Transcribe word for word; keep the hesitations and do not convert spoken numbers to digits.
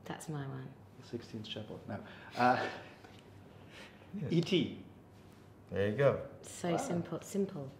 That's my one. The sixteenth Shepherd. No. Uh, Yes. E T. There you go. So Wow. simple. Simple.